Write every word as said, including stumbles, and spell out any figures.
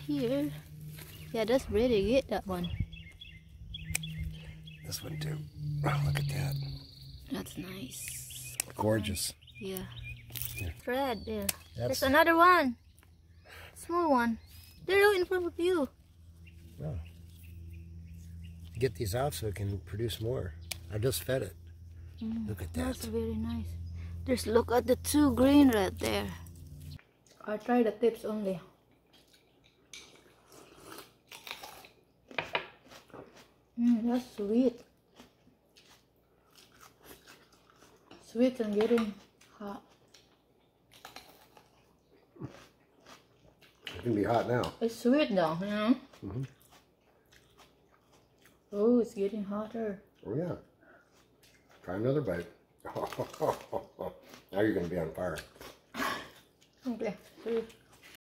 here. Yeah, that's pretty good, that one. This one too. Oh, look at that. That's nice. Gorgeous. Yeah. Here. Red there. That's... There's another one. Small one. They're in front of you. Oh. Get these out so it can produce more. I just fed it. Mm, look at that. That's very nice. Just look at the two green right there. I try the tips only. Mm, that's sweet. Sweet and getting hot. It can be hot now. It's sweet though, you know? Mm-hmm. Oh, it's getting hotter. Oh yeah. Try another bite. Now you're going to be on fire. Okay.